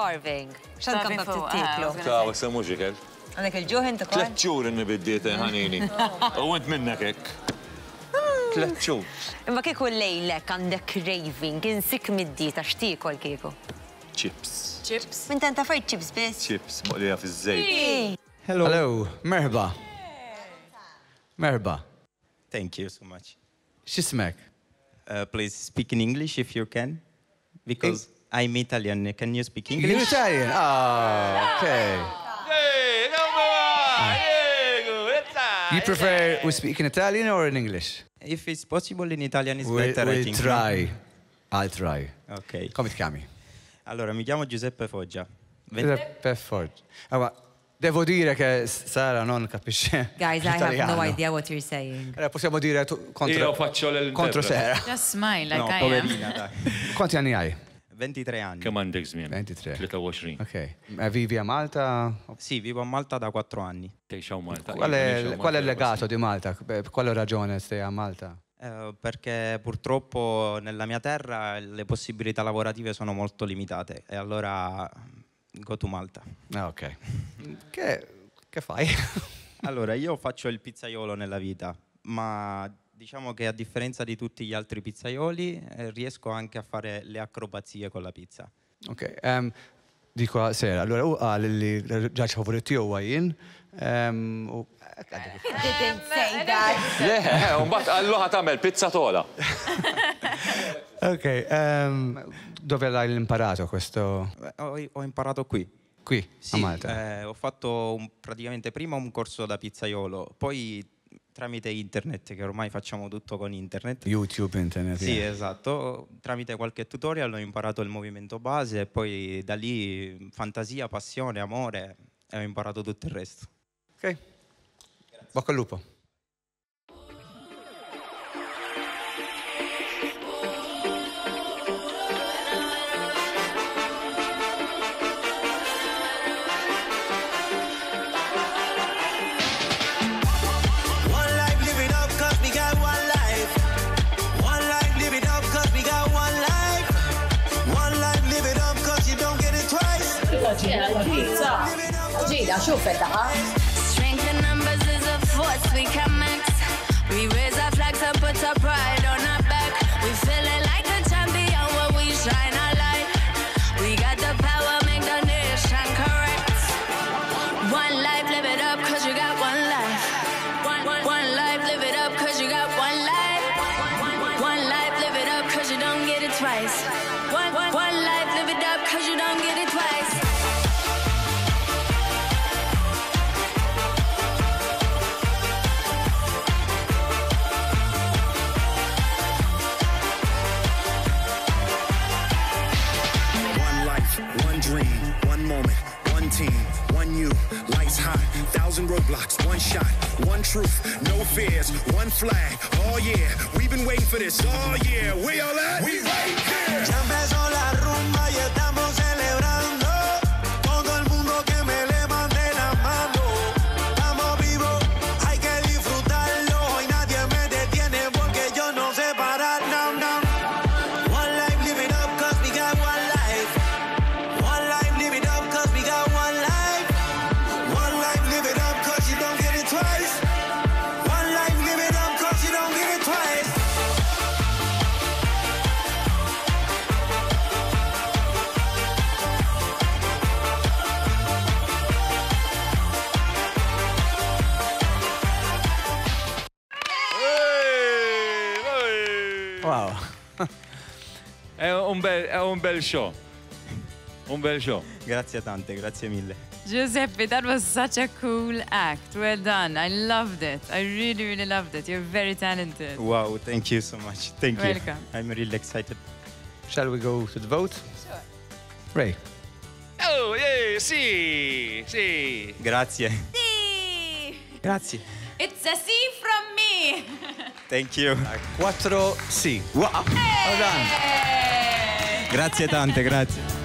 starving. X'għandkom bab tittiklu? Taw, issa mhux ikel. Għandek il-ġuħ inti kol? 3 xhur inni biddiet ħanini. U int minnek hekk. 3 xhur. Imma kieku lejlek għandek craving, insik mid-dieta x'tiekol kieku? Chips. Chips. Min tanta fajt chips biss? Chips, moqlija fiż-żejt. Hello, merħba. Merħba. Thank you so much. X'ismek? Please speak in English if you can, because I'm Italian. Can you speak English? You're Italian? Ah, okay. You prefer we speak in Italian or in English? If it's possible in Italian, it's better, I think. We'll try. I'll try. Ok. Come ti chiami? Allora, mi chiamo Giuseppe Foggia. Giuseppe Foggia. Allora, devo dire che Sara non capisce Guys, I have no idea what you're saying. Possiamo dire contro Sara. Just smile like No, I am. poverina, dai. Quanti anni hai? 23 anni. Kemm għandek żmien? 23. 23. Ok. Vivi a Malta? Sì, vivo a Malta da 4 anni. Tgħixu Malta. Qual è il legato di Malta? Per quale ragione stai a Malta? Perché purtroppo nella mia terra le possibilità lavorative sono molto limitate e allora go to Malta. Ah, ok. Che fai? Allora, io faccio il pizzaiolo nella vita, ma diciamo che a differenza di tutti gli altri pizzaioli riesco anche a fare le acrobazie con la pizza. Ok. Dico a Sara, allora li ġaġ favoriti u għajin. Didn't say that. Mbagħad alluha tagħmel pizza tola. Ok. Dove l'hai imparato questo? Ho imparato qui. Qui, sì, a Malta? Ho fatto praticamente prima un corso da pizzaiolo, poi tramite internet, che ormai facciamo tutto con internet. YouTube, internet. Sì, esatto. Tramite qualche tutorial ho imparato il movimento base e poi da lì fantasia, passione, amore e ho imparato tutto il resto. Ok. Bocca al lupo. Strength in numbers is a force we can max. We raise our flags and put our pride on our back. We feel it like a champion when we shine our light. We got the power, make the nation correct. One life, live it up, cause you got one life. One life, live it up, cause you got one life. One life, live it up, cause you don't get it twice. One life, live it up, cause you don't get it twice. High, 1,000 roadblocks, one shot, one truth, no fears, one flag. Oh yeah, we've been waiting for this. Oh yeah, where y'all at? We right here. Ya empezó la rumba y estamos celebrando. Todo el mundo que me levante la mano. Estamos vivos, hay que disfrutarlo y nadie me detiene porque yo no sé parar. No, no. One life, live it up 'cause we got one life. One life, live it up 'cause we got one life. Twice. One life, live it up, cause you don't get it twice. Wow. È un bel show. Un bel show. Grazie tante, grazie mille. Giuseppe, that was such a cool act. Well done. I loved it. I really, really loved it. You're very talented. Wow, thank you so much. Thank you. Welcome. I'm really excited. Shall we go to the vote? Sure. Ray. Oh, yeah, sì, sì. Grazie. Sì. Grazie. It's a sì from me. Thank you. 4 sì. Wow. Well done. Grazie tante, grazie.